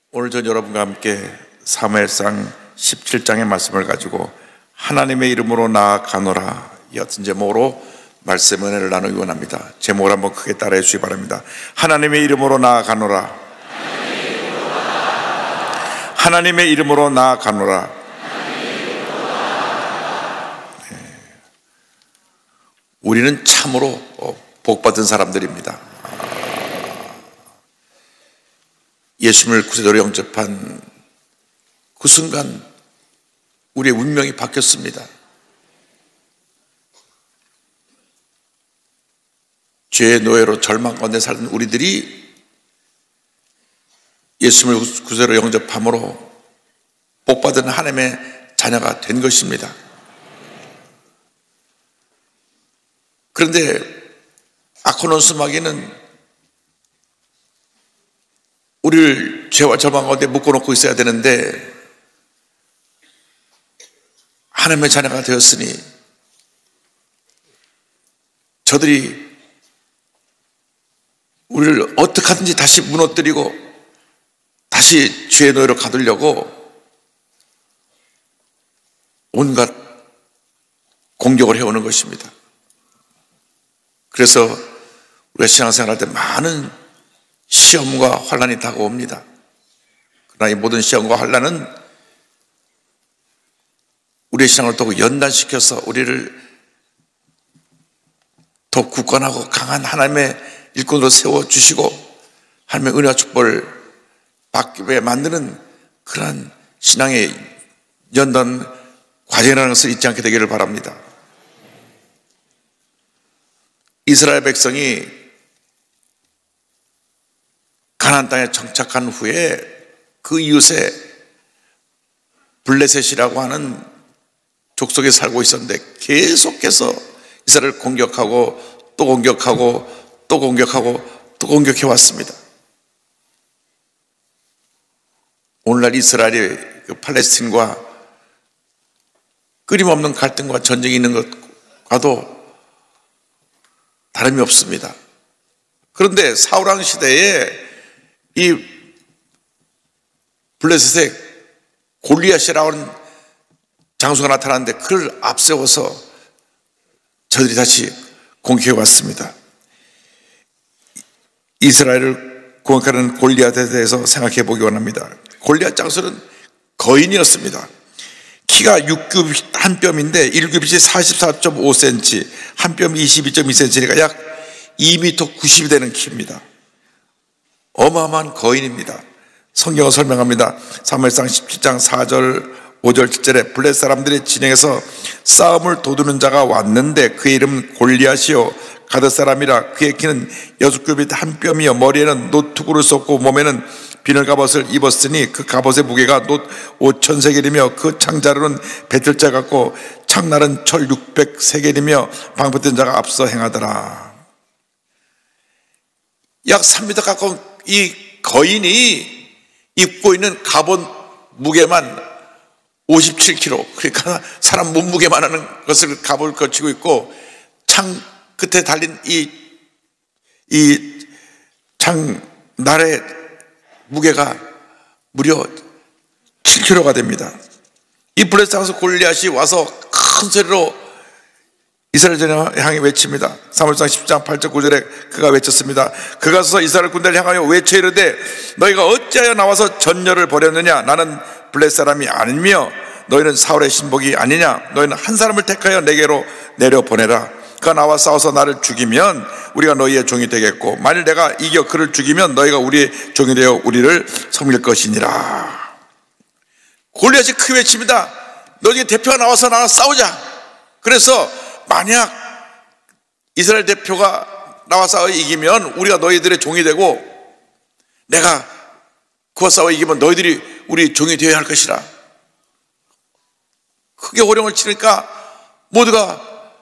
오늘 전 여러분과 함께 사무엘상 17장의 말씀을 가지고 하나님의 이름으로 나아가노라 이 같은 제목으로 말씀 은혜를 나누기 원합니다. 제목을 한번 크게 따라해 주시기 바랍니다. 하나님의 이름으로 나아가노라. 하나님의 이름으로 나아가노라. 우리는 참으로 복받은 사람들입니다. 예수님을 구세주로 영접한 그 순간 우리의 운명이 바뀌었습니다. 죄의 노예로 절망 가운데 살던 우리들이 예수님을 구세주로 영접함으로 복받은 하나님의 자녀가 된 것입니다. 그런데 아코노스 마귀는 우리를 죄와 절망 가운데 묶어놓고 있어야 되는데 하나님의 자녀가 되었으니 저들이 우리를 어떻게 하든지 다시 무너뜨리고 다시 죄의 노예로 가두려고 온갖 공격을 해오는 것입니다. 그래서 우리가 신앙생활할 때 많은 시험과 환난이 다가옵니다. 그러나 이 모든 시험과 환난은 우리의 신앙을 더욱 연단시켜서 우리를 더 굳건하고 강한 하나님의 일꾼으로 세워주시고 하나님의 은혜와 축복을 받게 만드는 그러한 신앙의 연단 과정이라는 것을 잊지 않게 되기를 바랍니다. 이스라엘 백성이 가나안 땅에 정착한 후에 그 이웃에 블레셋이라고 하는 족속에 살고 있었는데 계속해서 이스라엘을 공격하고 또 공격하고 또 공격하고 또 공격해 왔습니다. 오늘날 이스라엘이 그 팔레스틴과 끊임없는 갈등과 전쟁이 있는 것과도 다름이 없습니다. 그런데 사울왕 시대에 이 블레셋의 골리앗이라고 하는 장수가 나타났는데 그를 앞세워서 저들이 다시 공격해 왔습니다. 이스라엘을 공격하는 골리앗에 대해서 생각해 보기 원합니다. 골리앗 장수는 거인이었습니다. 키가 6규빗 한 뼘인데 1규빗이 44.5cm, 한 뼘이 22.2cm니까 약 2m 90이 되는 키입니다. 어마어마한 거인입니다. 성경은 설명합니다. 사무엘상 17장 4절 5절 7절에 블레셋 사람들의 진영에서 싸움을 도두는 자가 왔는데 그의 이름은 골리앗이요 가드 사람이라. 그의 키는 6규빗 한 뼘이요 머리에는 노투구를 썼고 몸에는 비늘 갑옷을 입었으니 그 갑옷의 무게가 놋 5,000세겔이며 그 창자루는 배틀자 같고 창날은 철 600세겔이며 방패된 자가 앞서 행하더라. 약 3m 가까운 이 거인이 입고 있는 갑옷 무게만 57kg, 그러니까 사람 몸무게만 하는 것을 갑옷을 걸치고 있고 창 끝에 달린 이 창날의 무게가 무려 7kg가 됩니다. 이 블레셋 장수 골리앗이 와서 큰 소리로 이스라엘 전을 향해 외칩니다. 사무엘상 10장 8절 9절에 그가 외쳤습니다. 그가 서서 이스라엘 군대를 향하여 외쳐 이르되 너희가 어찌하여 나와서 전열을 벌였느냐. 나는 블레셋 사람이 아니며 너희는 사울의 신복이 아니냐. 너희는 한 사람을 택하여 내게로 내려보내라. 그가 나와 싸워서 나를 죽이면 우리가 너희의 종이 되겠고 만일 내가 이겨 그를 죽이면 너희가 우리의 종이 되어 우리를 섬길 것이니라. 골리앗이 크게 외칩니다. 너희 대표가 나와서 나와 싸우자. 그래서 만약 이스라엘 대표가 나와서 이기면 우리가 너희들의 종이 되고 내가 그와 싸워 이기면 너희들이 우리 종이 되어야 할 것이라. 크게 호령을 치니까 모두가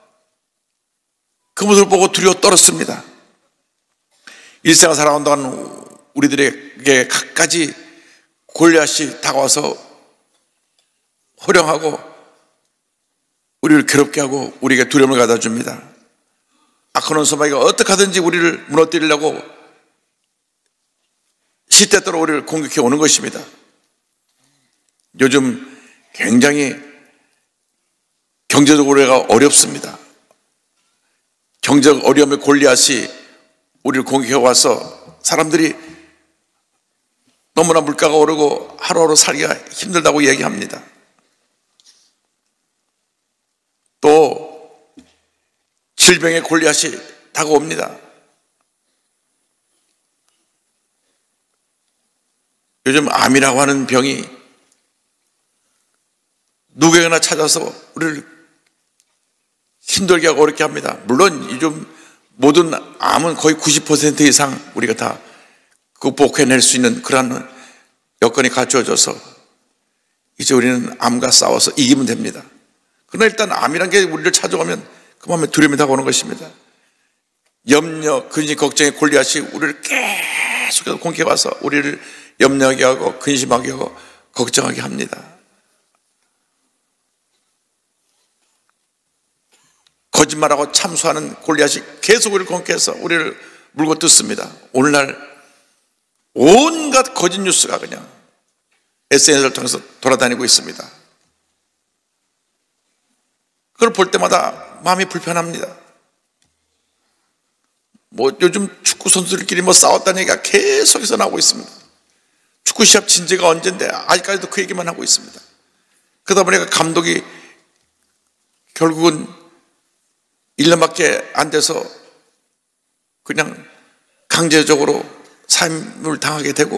그 모습을 보고 두려워 떨었습니다. 일생을 살아온다는 우리들에게 갖가지 골리앗이 다가와서 호령하고 우리를 괴롭게 하고 우리에게 두려움을 가져다 줍니다. 아코노스 마귀가 어떻게 하든지 우리를 무너뜨리려고 시대대로 우리를 공격해 오는 것입니다. 요즘 굉장히 경제적으로 우리가 어렵습니다. 경제적 어려움의 골리앗이 우리를 공격해 와서 사람들이 너무나 물가가 오르고 하루하루 살기가 힘들다고 얘기합니다. 또 질병의 골리앗이 다가옵니다. 요즘 암이라고 하는 병이 누구에게나 찾아서 우리를 힘들게 하고 어렵게 합니다. 물론 요즘 모든 암은 거의 90% 이상 우리가 다 극복해낼 수 있는 그러한 여건이 갖춰져서 이제 우리는 암과 싸워서 이기면 됩니다. 그러나 일단 암이란 게 우리를 찾아오면 그 마음에 두려움이 다가오는 것입니다. 염려, 근심, 걱정의 골리앗이 우리를 계속해서 공격해 와서 우리를 염려하게 하고 근심하게 하고 걱정하게 합니다. 거짓말하고 참수하는 골리앗이 계속 우리를 공격해서 우리를 물고 뜯습니다. 오늘날 온갖 거짓 뉴스가 그냥 SNS를 통해서 돌아다니고 있습니다. 그걸 볼 때마다 마음이 불편합니다. 요즘 축구 선수들끼리 싸웠다는 얘기가 계속해서 나오고 있습니다. 축구 시합 진지가 언젠데 아직까지도 그 얘기만 하고 있습니다. 그러다 보니까 감독이 결국은 1년밖에 안 돼서 그냥 강제적으로 사임을 당하게 되고,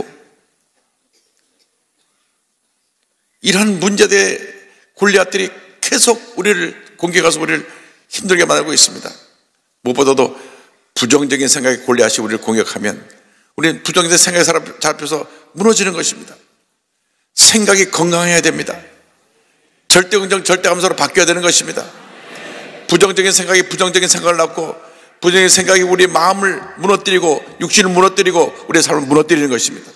이런 문제대 골리앗들이 계속 우리를 공격해서 우리를 힘들게 만들고 있습니다. 무엇보다도 부정적인 생각의 골리앗이 우리를 공격하면 우리는 부정적인 생각에 잡혀서 무너지는 것입니다. 생각이 건강해야 됩니다. 절대 긍정, 절대 감사로 바뀌어야 되는 것입니다. 부정적인 생각이 부정적인 생각을 낳고 부정적인 생각이 우리의 마음을 무너뜨리고 육신을 무너뜨리고 우리의 삶을 무너뜨리는 것입니다.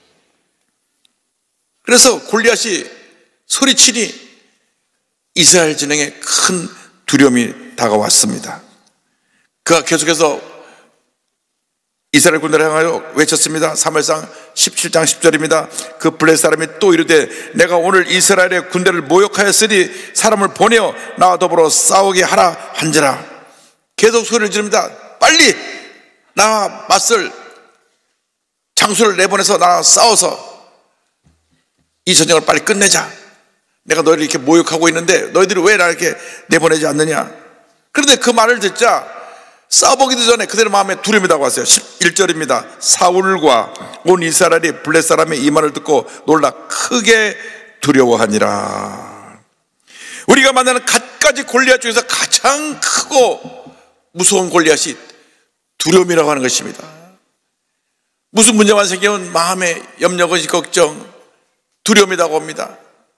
그래서 골리앗이 소리치니 이스라엘 진영에 큰 두려움이 다가왔습니다. 그가 계속해서 이스라엘 군대를 향하여 외쳤습니다. 사무엘상 17장 10절입니다. 그 블레셋 사람이 또 이르되 내가 오늘 이스라엘의 군대를 모욕하였으니 사람을 보내어 나와 더불어 싸우게 하라 한지라. 계속 소리를 지릅니다. 빨리 나와 맞설 장수를 내보내서 나와 싸워서 이 전쟁을 빨리 끝내자. 내가 너희를 이렇게 모욕하고 있는데 너희들이 왜 나를 이렇게 내보내지 않느냐. 그런데 그 말을 듣자 싸워보기도 전에 그들의 마음에 두려움이 다가왔어요. 11절입니다. 사울과 온 이스라엘이 블레셋 사람의 이 말을 듣고 놀라 크게 두려워하니라. 우리가 만나는 갖가지 골리앗 중에서 가장 크고 무서운 골리앗이 두려움이라고 하는 것입니다. 무슨 문제만 생기면 마음에 염려, 근심, 걱정, 두려움이 다가옵니다.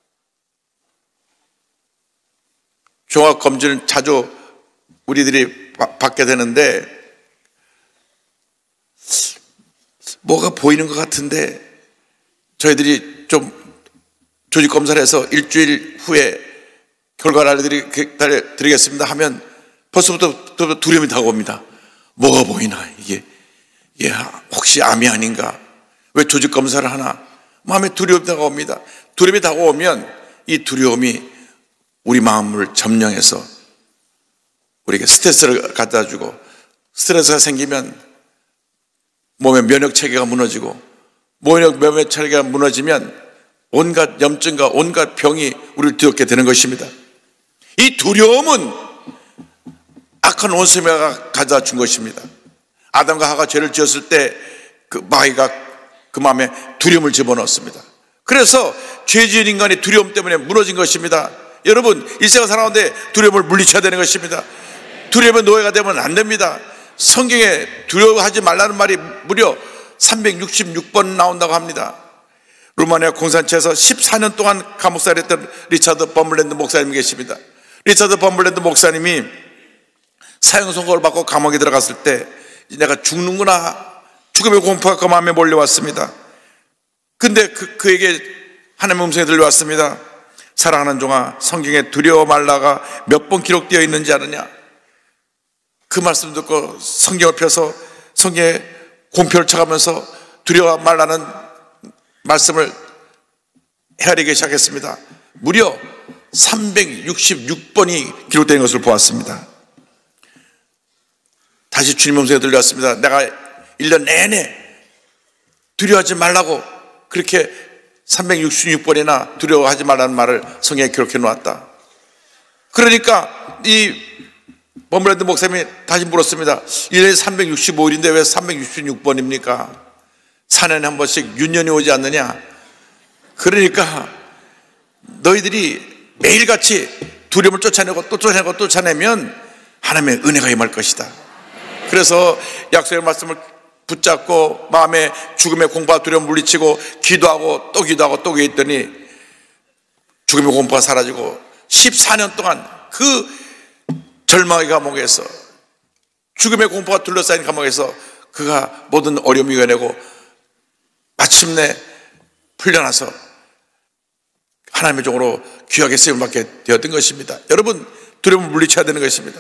종합검진을 자주 우리들이 받게 되는데 뭐가 보이는 것 같은데 저희들이 좀 조직검사를 해서 일주일 후에 결과를 알려드리겠습니다 하면 벌써부터 두려움이 다가옵니다. 뭐가 보이나, 이게 혹시 암이 아닌가, 왜 조직검사를 하나, 마음에 두려움이 다가옵니다. 두려움이 다가오면 이 두려움이 우리 마음을 점령해서 우리에게 스트레스를 갖다 주고, 스트레스가 생기면 몸의 면역 체계가 무너지고, 면역 체계가 무너지면 온갖 염증과 온갖 병이 우리를 뒤덮게 되는 것입니다. 이 두려움은 악한 원수가 가져다 준 것입니다. 아담과 하가 죄를 지었을 때 그 마귀가 그 마음에 두려움을 집어넣었습니다. 그래서 죄 지은 인간이 두려움 때문에 무너진 것입니다. 여러분, 이 세상 살아가는데 두려움을 물리쳐야 되는 것입니다. 두려움의 노예가 되면 안 됩니다. 성경에 두려워하지 말라는 말이 무려 366번 나온다고 합니다. 루마니아 공산체에서 14년 동안 감옥살이 했던 리차드 범블랜드 목사님이 계십니다. 리차드 범블랜드 목사님이 사형 선고를 받고 감옥에 들어갔을 때 내가 죽는구나, 죽음의 공포가 그 마음에 몰려왔습니다. 근데 그에게 하나님의 음성이 들려왔습니다. 사랑하는 종아, 성경에 두려워 말라가 몇 번 기록되어 있는지 아느냐. 그 말씀 듣고 성경을 펴서 성경에 공표를 쳐가면서 두려워 말라는 말씀을 헤아리기 시작했습니다. 무려 366번이 기록된 것을 보았습니다. 다시 주님 음성이 들렸습니다. 내가 1년 내내 두려워하지 말라고 그렇게 366번이나 두려워하지 말라는 말을 성경에 기록해 놓았다. 그러니까 이 버물랜드 목사님이 다시 물었습니다. 1년에 365일인데 왜 366번입니까? 4년에 한 번씩 윤년이 오지 않느냐? 그러니까 너희들이 매일같이 두려움을 쫓아내고 또 쫓아내고 또 쫓아내면 하나님의 은혜가 임할 것이다. 그래서 약속의 말씀을 붙잡고 마음에 죽음의 공포와 두려움 물리치고 기도하고 또 기도하고 또 기도했더니 죽음의 공포가 사라지고 14년 동안 그 절망의 감옥에서 죽음의 공포가 둘러싸인 감옥에서 그가 모든 어려움을 이겨내고 마침내 풀려나서 하나님의 종으로 귀하게 쓰임받게 되었던 것입니다. 여러분, 두려움을 물리쳐야 되는 것입니다.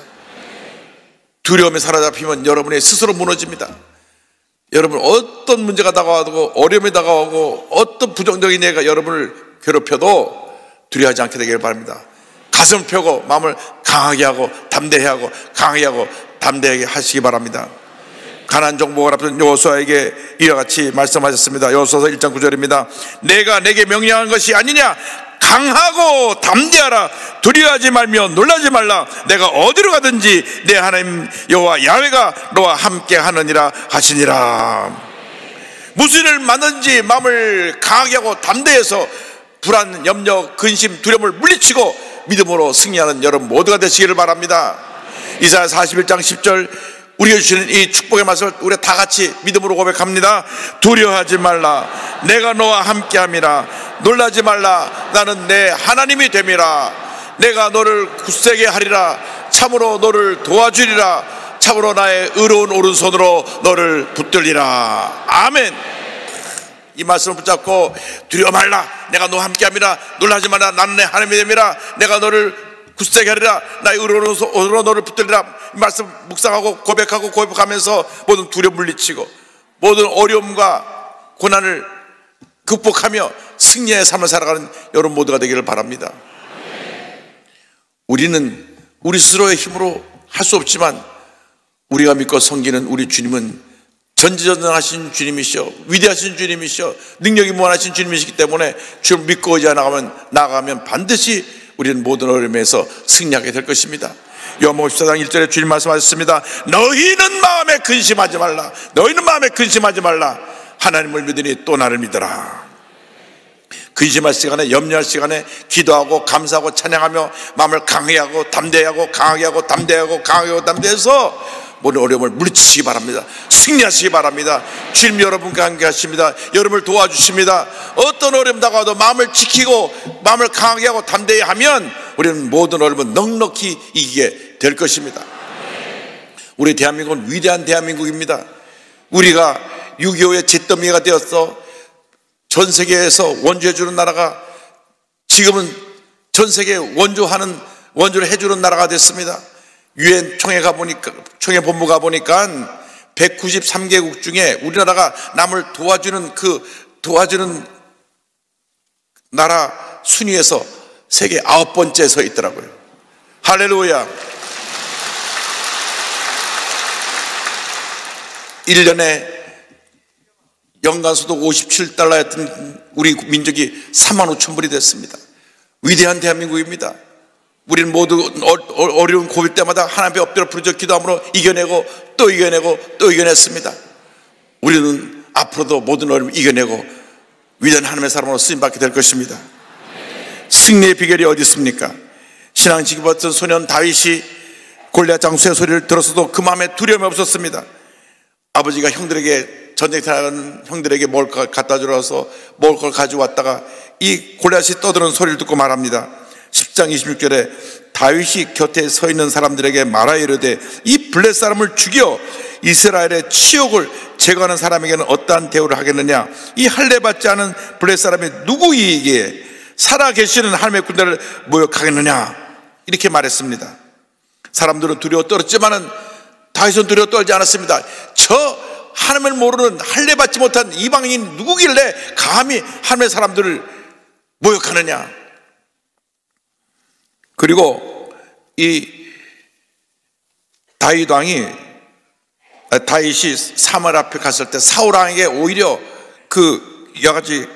두려움이 사로잡히면 여러분이 스스로 무너집니다. 여러분, 어떤 문제가 다가와도 어려움이 다가오고 어떤 부정적인 얘기가 여러분을 괴롭혀도 두려워하지 않게 되길 바랍니다. 가슴을 펴고 마음을 강하게 하고 담대하게 하고 강하게 하고 담대하게 하시기 바랍니다. 가나안 정복을 앞둔 여호수아에게 이와 같이 말씀하셨습니다. 여호수아서 1장 9절입니다. 내가 내게 명령한 것이 아니냐? 강하고 담대하라. 두려워하지 말며 놀라지 말라. 내가 어디로 가든지 내 하나님 여호와 야훼가 너와 함께 하느니라 하시니라. 무슨 일을 만든지 마음을 강하게 하고 담대해서 불안, 염려, 근심, 두려움을 물리치고 믿음으로 승리하는 여러분 모두가 되시기를 바랍니다. 이사야 41장 10절 우리가 주시는 이 축복의 말씀을 우리 다 같이 믿음으로 고백합니다. 두려워하지 말라. 내가 너와 함께함이라. 놀라지 말라. 나는 내 하나님이 됨이라. 내가 너를 굳세게 하리라. 참으로 너를 도와주리라. 참으로 나의 의로운 오른손으로 너를 붙들리라. 아멘. 이 말씀을 붙잡고 두려워 말라. 내가 너와 함께함이라. 놀라지 말라. 나는 내 하나님이 됨이라. 내가 너를 굳세게 하리라. 나의 의로운 손으로 너를 붙들리라. 이 말씀 묵상하고 고백하고 고백하면서 모든 두려움 물리치고 모든 어려움과 고난을 극복하며 승리의 삶을 살아가는 여러분 모두가 되기를 바랍니다. 우리는 우리 스스로의 힘으로 할 수 없지만 우리가 믿고 섬기는 우리 주님은 전지전능하신 주님이시여 위대하신 주님이시여 능력이 무한하신 주님이시기 때문에 주를 믿고 의지하여 나아가면 반드시 우리는 모든 어려움에서 승리하게 될 것입니다. 요한복음 14장 1절에 주님 말씀하셨습니다. 너희는 마음에 근심하지 말라. 너희는 마음에 근심하지 말라. 하나님을 믿으니 또 나를 믿어라. 근심할 시간에 염려할 시간에 기도하고 감사하고 찬양하며 마음을 강하게 하고 담대하고 강하게 하고 담대하고 강하게 하고 담대해서 모든 어려움을 물리치시기 바랍니다. 승리하시기 바랍니다. 주님 여러분과 함께 하십니다. 여러분을 도와주십니다. 어떤 어려움 다가와도 마음을 지키고 마음을 강하게 하고 담대히 하면 우리는 모든 어려움을 넉넉히 이기게 될 것입니다. 우리 대한민국은 위대한 대한민국입니다. 우리가 6.25의 잿더미가 되었어 전 세계에서 원조해주는 나라가 지금은 전 세계에 원조를 해주는 나라가 됐습니다. 유엔 총회 본부 가보니까 193개국 중에 우리나라가 남을 도와주는 나라 순위에서 세계 9번째에 서 있더라고요. 할렐루야. 1년에 연간 소득 57달러였던 우리 민족이 45,000불이 됐습니다. 위대한 대한민국입니다. 우리는 모두 어려운 고비 때마다 하나님 앞에 엎드려 부르짖어 기도함으로 이겨내고 또 이겨내고 또 이겨냈습니다. 우리는 앞으로도 모든 어려움을 이겨내고 위대한 하나님의 사람으로 쓰임받게 될 것입니다. 승리의 비결이 어디 있습니까? 신앙 지키봤던 소년 다윗이 골리앗 장수의 소리를 들었어도 그 마음에 두려움이 없었습니다. 아버지가 전쟁 나가는 형들에게 먹을 걸 갖다 주러서 먹을 걸 가져왔다가 이 골리앗이 떠드는 소리를 듣고 말합니다. 10장 26절에 다윗이 곁에 서 있는 사람들에게 말하여 이르되 이 블레 사람을 죽여 이스라엘의 치욕을 제거하는 사람에게는 어떠한 대우를 하겠느냐? 이 할례 받지 않은 블레 사람이 누구이기에 살아 계시는 하나님의 군대를 모욕하겠느냐? 이렇게 말했습니다. 사람들은 두려워 떨었지만은 다윗은 두려워 떨지 않았습니다. 저 하나님을 모르는 할례 받지 못한 이방인 누구길래 감히 하나님의 사람들을 모욕하느냐. 그리고 이 다윗이 사무엘 앞에 갔을 때 사울 왕에게 오히려 여러 가지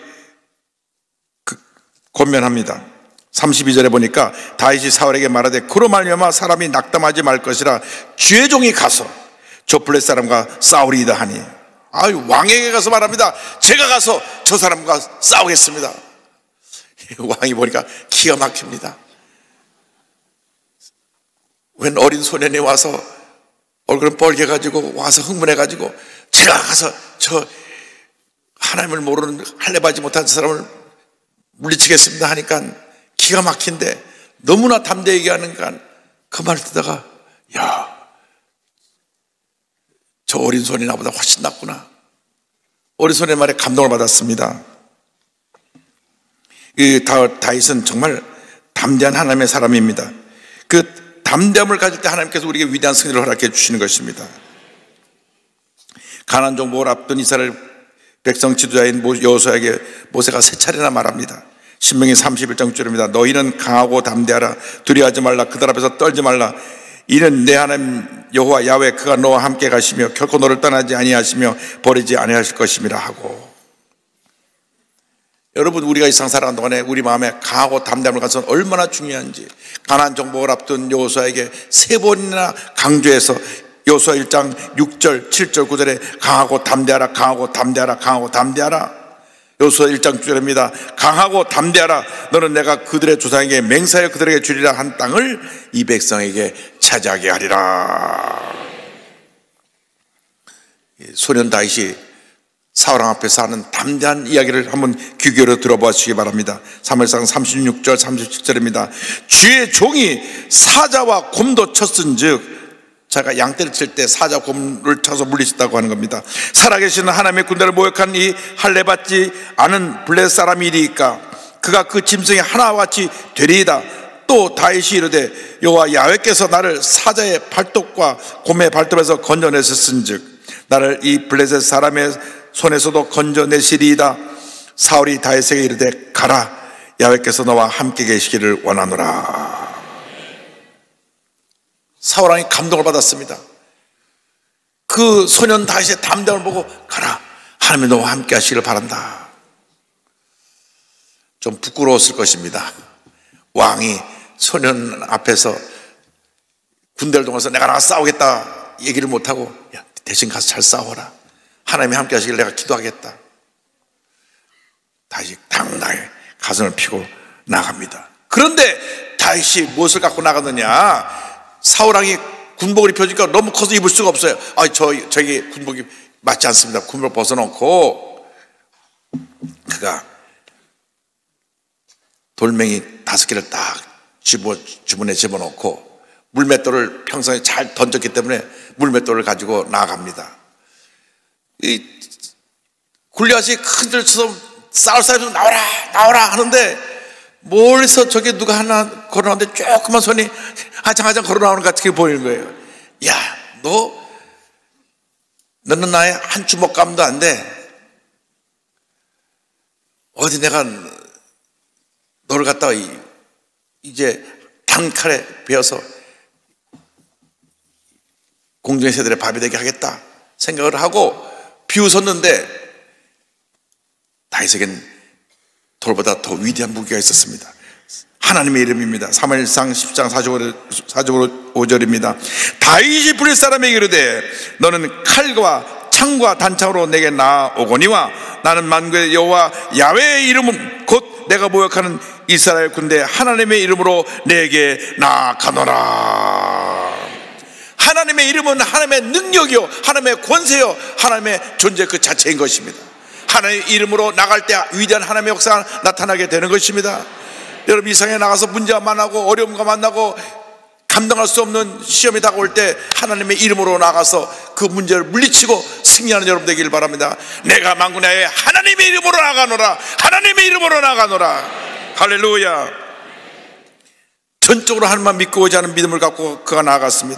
권면합니다. 32절에 보니까 다윗이 사울에게 말하되 그로 말미암아 사람이 낙담하지 말 것이라 주의 종이 가서 저 블레셋 사람과 싸우리이다 하니, 왕에게 가서 말합니다. 제가 가서 저 사람과 싸우겠습니다. 왕이 보니까 기가 막힙니다. 웬 어린 소년이 와서 얼굴은 뻘개가지고 와서 흥분해가지고 제가 가서 저 하나님을 모르는 할례 받지 못한 사람을 물리치겠습니다 하니까 기가 막힌데 너무나 담대히 얘기하니까 그 말을 듣다가 저 어린 소년이 나보다 훨씬 낫구나. 어린 소년의 말에 감동을 받았습니다. 이 다윗은 정말 담대한 하나님의 사람입니다. 그 담대함을 가질 때 하나님께서 우리에게 위대한 승리를 허락해 주시는 것입니다. 가나안 정복을 앞둔 이스라엘 백성 지도자인 여호수아에게 모세가 세 차례나 말합니다. 신명기 31장 6절입니다. 너희는 강하고 담대하라. 두려워하지 말라. 그들 앞에서 떨지 말라. 이는 내 하나님 여호와 야훼 그가 너와 함께 가시며 결코 너를 떠나지 아니하시며 버리지 아니하실 것임이라 하고. 여러분, 우리가 이 세상 살아가는 동안에 우리 마음에 강하고 담대함을 가져서 얼마나 중요한지 가나안 정복을 앞둔 여호수아에게 세 번이나 강조해서 여호수아 1장 6절, 7절, 9절에 강하고 담대하라, 강하고 담대하라, 강하고 담대하라. 여호수아 1장 9절입니다. 강하고 담대하라. 너는 내가 그들의 조상에게 맹세하여 그들에게 주리라 한 땅을 이 백성에게 차지하게 하리라. 소년 다윗이 사울왕 앞에서 하는 담대한 이야기를 한번 귀 기울여 들어봐 주시기 바랍니다. 사무엘상 36절 37절입니다. 주의 종이 사자와 곰도 쳤은즉, 자가 양떼를 칠 때 사자 곰을 쳐서 물리쳤다고 하는 겁니다. 살아계시는 하나님의 군대를 모욕한 이 할례 받지 않은 블레셋 사람이리까 그가 그 짐승의 하나와 같이 되리이다. 또 다윗이 이르되 여호와 야훼께서 나를 사자의 발톱과 곰의 발톱에서 건져내셨은즉 나를 이 블레셋 사람의 손에서도 건져내시리이다. 사울이 다윗에게 이르되 가라. 야훼께서 너와 함께 계시기를 원하노라. 사울왕이 감동을 받았습니다. 그 소년 다윗의 담대함을 보고 가라. 하나님이 너와 함께 하시기를 바란다. 좀 부끄러웠을 것입니다. 왕이 소년 앞에서 군대를 동원해서 내가 나가 싸우겠다 얘기를 못하고 야, 대신 가서 잘 싸워라. 하나님이 함께 하시길 내가 기도하겠다. 다윗이 당당하게 가슴을 펴고 나갑니다. 그런데 다윗이 무엇을 갖고 나가느냐? 사울왕이 군복을 입혀주니까 너무 커서 입을 수가 없어요. 저기 군복이 맞지 않습니다. 군복을 벗어놓고 그가 돌멩이 5개를 딱 주머니에 집어넣고 물맷돌을 평소에 잘 던졌기 때문에 물맷돌을 가지고 나아갑니다. 이 골리앗이 큰 소리를 쳐서 싸울 사람이 나오라 하는데 멀리서 저게 누가 하나 걸어나오는데 조그만 손이 하장하장 걸어나오는 것 같게 보이는 거예요. 야, 너는 나의 한 주먹감도 안 돼. 어디 내가 너를 갖다가 이제 단칼에 베어서 공중의 새들의 밥이 되게 하겠다 생각을 하고 비웃었는데 다윗에겐 돌보다 더 위대한 무기가 있었습니다. 하나님의 이름입니다. 사무엘상 10장 45절입니다. 다윗이 블레셋 사람에게 이르되 너는 칼과 창과 단창으로 내게 나아오거니와 나는 만군의 여호와 야훼의 이름은 곧 내가 모욕하는 이스라엘 군대 하나님의 이름으로 내게 나아가노라. 하나님의 이름은 하나님의 능력이요 하나님의 권세요 하나님의 존재 그 자체인 것입니다. 하나님의 이름으로 나갈 때 위대한 하나님의 역사가 나타나게 되는 것입니다. 여러분, 이 세상에 나가서 문제가 만나고 어려움과 만나고 감당할 수 없는 시험이 다가올 때 하나님의 이름으로 나가서 그 문제를 물리치고 승리하는 여러분 되기를 바랍니다. 내가 만군의 하나님의 이름으로 나가노라. 하나님의 이름으로 나가노라. 할렐루야. 전적으로 하나님만 믿고 오지 않은 믿음을 갖고 그가 나아갔습니다.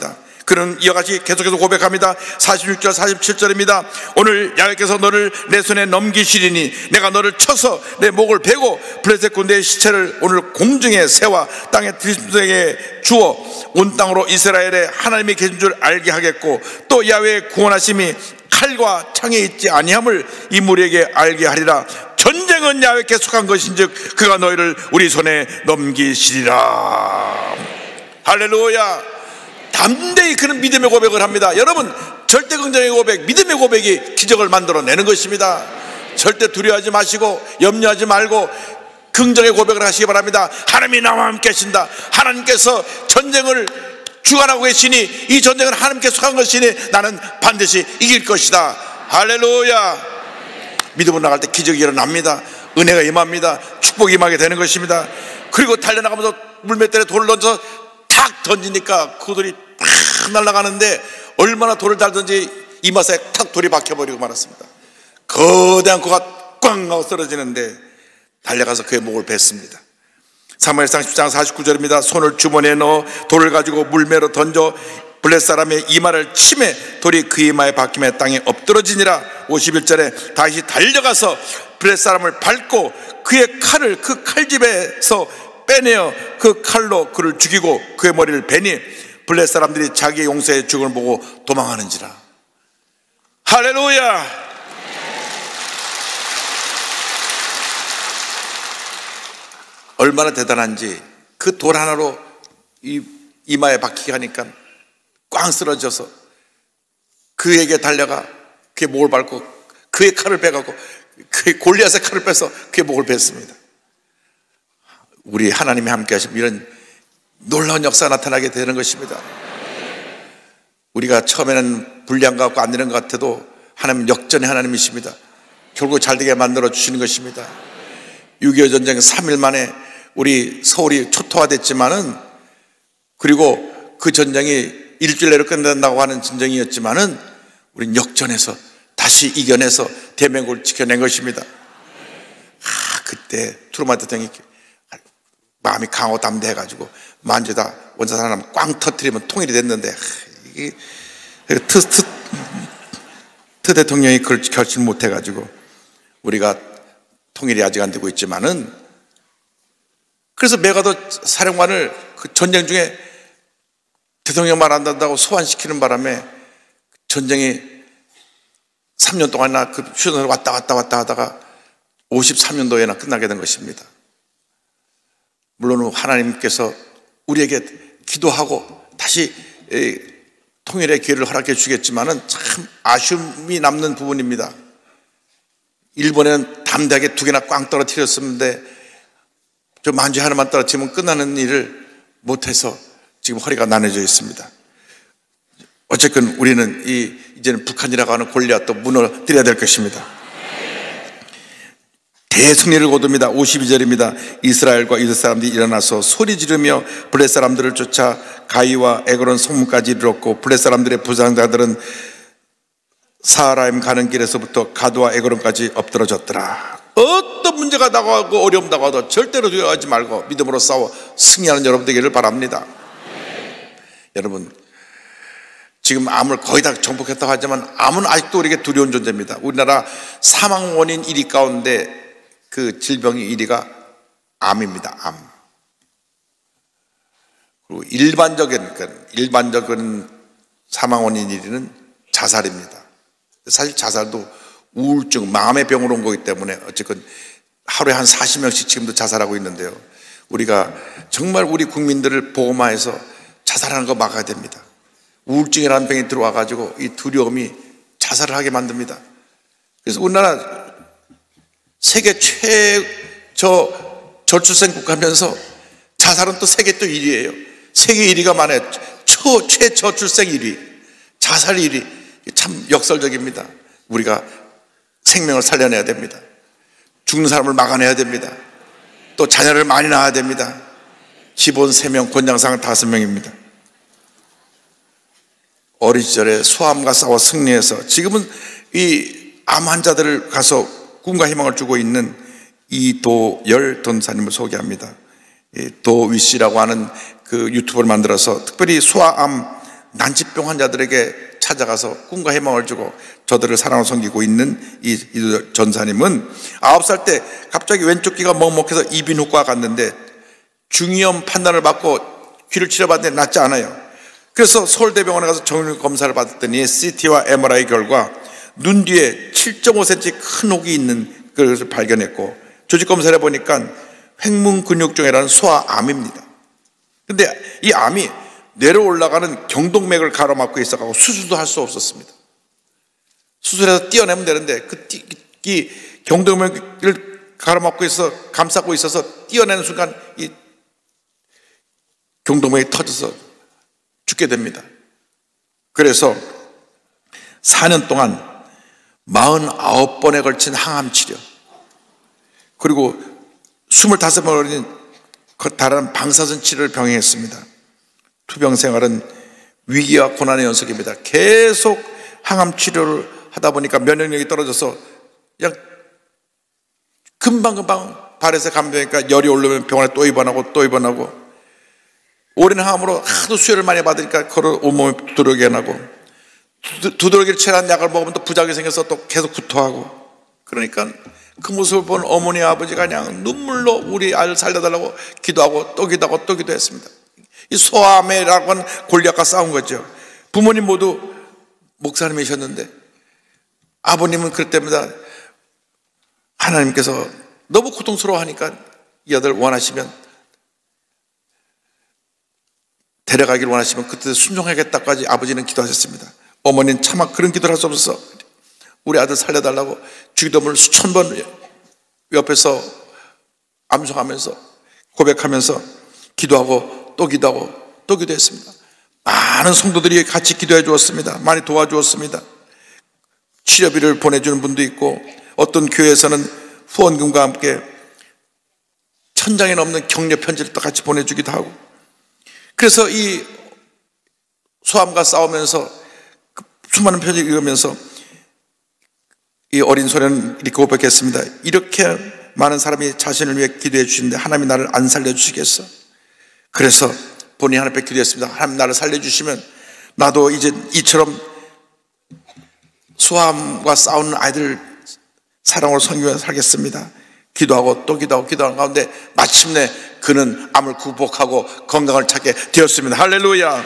그는 이와 같이 계속해서 고백합니다. 46절 47절입니다. 오늘 야훼께서 너를 내 손에 넘기시리니 내가 너를 쳐서 내 목을 베고 블레셋 군대의 시체를 오늘 공중에 새와 땅의 들짐승에게 주어 온 땅으로 이스라엘의 하나님이 계신 줄 알게 하겠고 또 야훼의 구원하심이 칼과 창에 있지 아니함을 이 무리에게 알게 하리라. 전쟁은 야훼께 속한 것인즉 그가 너희를 우리 손에 넘기시리라. 할렐루야. 담대히 그는 믿음의 고백을 합니다. 여러분, 절대 긍정의 고백, 믿음의 고백이 기적을 만들어내는 것입니다. 절대 두려워하지 마시고 염려하지 말고 긍정의 고백을 하시기 바랍니다. 하나님이 나와 함께 하신다. 하나님께서 전쟁을 주관하고 계시니 이 전쟁은 하나님께 속한 것이니 나는 반드시 이길 것이다. 할렐루야. 믿음으로 나갈 때 기적이 일어납니다. 은혜가 임합니다. 축복이 임하게 되는 것입니다. 그리고 달려나가면서 물맷대에 돌을 던져 탁 던지니까 그 돌이 팍 날아가는데 얼마나 돌을 잘 던지 이마사에 탁 돌이 박혀버리고 말았습니다. 거대한 코가 꽝 하고 쓰러지는데 달려가서 그의 목을 뱉습니다. 사무엘상 10장 49절입니다. 손을 주머니에 넣어 돌을 가지고 물매로 던져 블레셋 사람의 이마를 치매 돌이 그 이마에 박힘에 땅에 엎드러지니라. 51절에 다시 달려가서 블레셋 사람을 밟고 그의 칼을 그 칼집에서 빼내어 그 칼로 그를 죽이고 그의 머리를 베니 블레셋 사람들이 자기의 용사의 죽음을 보고 도망하는지라. 할렐루야. 얼마나 대단한지 그 돌 하나로 이 이마에 박히게 하니까 꽝 쓰러져서 그에게 달려가 그의 목을 밟고 그의 칼을 빼가고 그의 골리앗의 칼을 빼서 그의 목을 뺐습니다. 우리 하나님이 함께 하시면 이런 놀라운 역사가 나타나게 되는 것입니다. 우리가 처음에는 불리한 것 같고 안 되는 것 같아도 하나님은 역전의 하나님이십니다. 결국 잘되게 만들어 주시는 것입니다. 6.25 전쟁 3일 만에 우리 서울이 초토화됐지만은, 그리고 그 전쟁이 일주일 내로 끝난다고 하는 전쟁이었지만은 우리는 역전해서 다시 이겨내서 대명국을 지켜낸 것입니다. 그때 트루먼 대통령이 마음이 강하고 담대해가지고 만주다 원자산 하나 꽝 터뜨리면 통일이 됐는데, 이게 트 대통령이 그걸 결심 못해가지고 우리가 통일이 아직 안 되고 있지만은, 그래서 메가더 사령관을 그 전쟁 중에 대통령 말 안 한다고 소환시키는 바람에 전쟁이 3년 동안이나 그 휴전을 왔다 하다가 53년도에나 끝나게 된 것입니다. 물론 하나님께서 우리에게 기도하고 다시 통일의 기회를 허락해 주겠지만은 참 아쉬움이 남는 부분입니다. 일본에는 담대하게 2개나 꽝 떨어뜨렸었는데 저 만주에 하나만 떨어뜨리면 끝나는 일을 못해서 지금 허리가 나눠져 있습니다. 어쨌든 우리는 이제는 북한이라고 하는 골리앗도 무너뜨려야 될 것입니다. 대승리를 거둡니다. 52절입니다. 이스라엘과 이웃 사람들이 일어나서 소리 지르며 블레셋 사람들을 쫓아 가이와 에그론 성문까지 이르렀고, 블레셋 사람들의 부상자들은 사하라임 가는 길에서부터 가드와 에그론까지 엎드러졌더라. 어떤 문제가 나가고 어려움 나가도 절대로 두려워하지 말고 믿음으로 싸워 승리하는 여러분 되기를 바랍니다. 여러분, 지금 암을 거의 다 정복했다고 하지만 암은 아직도 우리에게 두려운 존재입니다. 우리나라 사망 원인 1위 가운데 그 질병이 1위가 암입니다. 암. 그리고 일반적인 사망 원인 1위는 자살입니다. 사실 자살도 우울증, 마음의 병으로 온 거기 때문에 어쨌든 하루에 한 40명씩 지금도 자살하고 있는데요. 우리가 정말 우리 국민들을 보호마해서 자살하는 거 막아야 됩니다. 우울증이라는 병이 들어와가지고 이 두려움이 자살을 하게 만듭니다. 그래서 우리나라 세계 저출생 국가면서 자살은 또 세계 또 1위예요. 세계 1위가 많아요. 최저출생 1위, 자살 1위. 참 역설적입니다. 우리가 생명을 살려내야 됩니다. 죽는 사람을 막아내야 됩니다. 또 자녀를 많이 낳아야 됩니다. 기본 3명, 권장상 5명입니다. 어린 시절에 소암과 싸워 승리해서 지금은 이 암 환자들을 가서 꿈과 희망을 주고 있는 이도열 전사님을 소개합니다. 도위씨라고 하는 그 유튜브를 만들어서 특별히 소아암 난치병 환자들에게 찾아가서 꿈과 희망을 주고 저들을 사랑으로 섬기고 있는 이 전사님은 9살 때 갑자기 왼쪽 귀가 먹먹해서 이비인후과 갔는데 중이염 판단을 받고 귀를 치료받는데 낫지 않아요. 그래서 서울대병원에 가서 정밀 검사를 받았더니 CT와 MRI 결과 눈 뒤에 7.5cm 큰 혹이 있는 것을 발견했고 조직 검사를 해보니까 횡문근육종이라는 소아암입니다. 근데 이 암이 뇌로 올라가는 경동맥을 가로막고 있어가지고 수술도 할 수 없었습니다. 수술해서 떼어내면 되는데 이 경동맥을 가로막고 있어 감싸고 있어서 떼어내는 순간 이 경동맥이 터져서 죽게 됩니다. 그래서 4년 동안 49번에 걸친 항암 치료, 그리고 25번에 걸린 다른 방사선 치료를 병행했습니다. 투병 생활은 위기와 고난의 연속입니다. 계속 항암 치료를 하다 보니까 면역력이 떨어져서 그냥 금방금방 발에서 감되니까 열이 오르면 병원에 또 입원하고 또 입원하고, 오랜 항암으로 하도 수혈을 많이 받으니까 걸어 온몸에 두드러기가 나고, 두드러기를 취한 약을 먹으면 또 부작용이 생겨서 또 계속 구토하고, 그러니까 그 모습을 본 어머니 아버지가 그냥 눈물로 우리 아이를 살려달라고 기도하고 또 기도하고 또 기도했습니다. 이 소아암이라고 하는 골리앗과 싸운 거죠. 부모님 모두 목사님이셨는데 아버님은 그럴 때마다 하나님께서 너무 고통스러워하니까 이 아들 원하시면 데려가길 원하시면 그때 순종하겠다까지 아버지는 기도하셨습니다. 어머니는 차마 그런 기도를 할 수 없어서 우리 아들 살려달라고 주기도문을 수천 번 옆에서 암송하면서 고백하면서 기도하고 또 기도하고 또 기도했습니다. 많은 성도들이 같이 기도해 주었습니다. 많이 도와주었습니다. 치료비를 보내주는 분도 있고, 어떤 교회에서는 후원금과 함께 1000장이 넘는 격려 편지를 또 같이 보내주기도 하고, 그래서 이 소암과 싸우면서 수많은 편지를 읽으면서 이 어린 소년은 이렇게 고백했습니다. 이렇게 많은 사람이 자신을 위해 기도해 주시는데 하나님이 나를 안 살려주시겠어? 그래서 본인이 하나님 앞에 기도했습니다. 하나님 나를 살려주시면 나도 이제 이처럼 소암과 싸우는 아이들 사랑으로 섬기며 살겠습니다. 기도하고 또 기도하고 기도하는 가운데 마침내 그는 암을 극복하고 건강을 찾게 되었습니다. 할렐루야.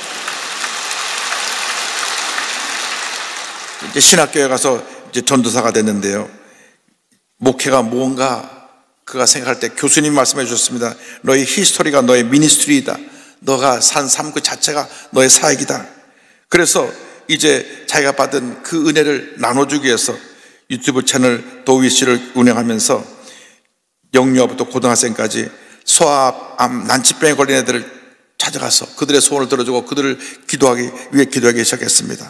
이제 신학교에 가서 이제 전도사가 됐는데요, 목회가 뭔가 그가 생각할 때 교수님 말씀해 주셨습니다. 너의 히스토리가 너의 미니스트리이다. 너가 산 삶 그 자체가 너의 사역이다. 그래서 이제 자기가 받은 그 은혜를 나눠주기 위해서 유튜브 채널 도위씨를 운영하면서 영유아부터 고등학생까지 소아암 난치병에 걸린 애들을 찾아가서 그들의 소원을 들어주고 그들을 기도하기 위해 기도하기 시작했습니다.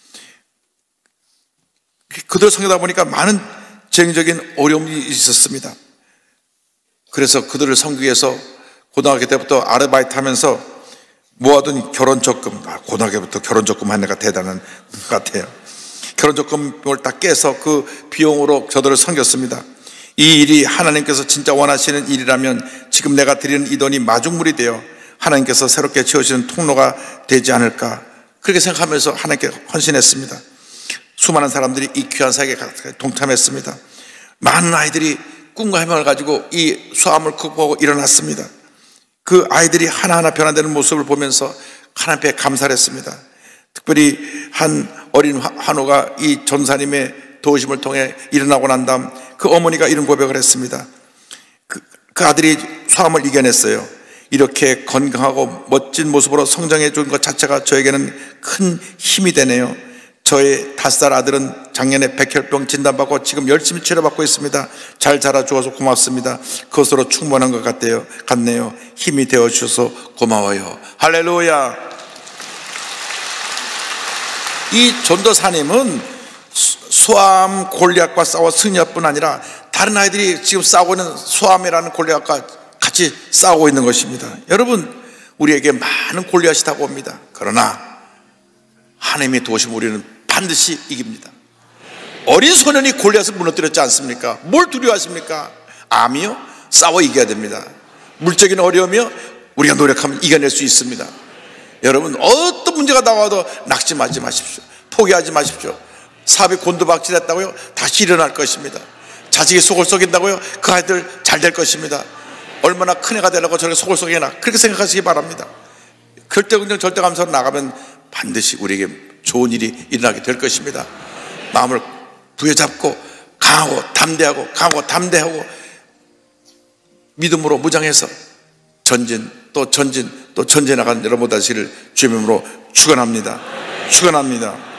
그들을 섬기다 보니까 많은 재정적인 어려움이 있었습니다. 그래서 그들을 섬기기 위해서 고등학교 때부터 아르바이트 하면서 모아둔 결혼적금, 고등학교부터 결혼적금 한 애가 대단한 것 같아요. 결혼적금을 딱 깨서 그 비용으로 저들을 섬겼습니다. 이 일이 하나님께서 진짜 원하시는 일이라면 지금 내가 드리는 이 돈이 마중물이 되어 하나님께서 새롭게 지어주시는 통로가 되지 않을까, 그렇게 생각하면서 하나님께 헌신했습니다. 수많은 사람들이 이 귀한 사역에 동참했습니다. 많은 아이들이 꿈과 희망을 가지고 이 소암을 극복하고 일어났습니다. 그 아이들이 하나하나 변화되는 모습을 보면서 하나님 앞에 감사를 했습니다. 특별히 한 어린 환우가 이 전사님의 도우심을 통해 일어나고 난 다음 그 어머니가 이런 고백을 했습니다. 그 아들이 소암을 이겨냈어요. 이렇게 건강하고 멋진 모습으로 성장해 준 것 자체가 저에게는 큰 힘이 되네요. 저의 5살 아들은 작년에 백혈병 진단받고 지금 열심히 치료받고 있습니다. 잘 자라주어서 고맙습니다. 그것으로 충분한 것 같네요. 힘이 되어주셔서 고마워요. 할렐루야. 이 전도사님은 소암 골리앗과 싸워 승리할 뿐 아니라 다른 아이들이 지금 싸우고 있는 소암이라는 골리앗과 같이 싸우고 있는 것입니다. 여러분, 우리에게 많은 골리앗이 다가옵니다. 그러나 하나님의 도우심 우리는 반드시 이깁니다. 어린 소년이 골리앗을 무너뜨렸지 않습니까? 뭘 두려워하십니까? 암이요? 싸워 이겨야 됩니다. 물적인 어려움이요? 우리가 노력하면 이겨낼 수 있습니다. 여러분 어떤 문제가 나와도 낙심하지 마십시오. 포기하지 마십시오. 사업이 곤두박질했다고요? 다시 일어날 것입니다. 자식이 속을 썩인다고요? 그 아이들 잘 될 것입니다. 얼마나 큰 애가 되려고 저렇게 속을 썩이나, 그렇게 생각하시기 바랍니다. 절대긍정 절대감사로 나가면 반드시 우리에게 좋은 일이 일어나게 될 것입니다. 마음을 부여잡고 강하고 담대하고 믿음으로 무장해서 전진 또 전진 나가는 여러분 다시를 주의 이름으로 축원합니다.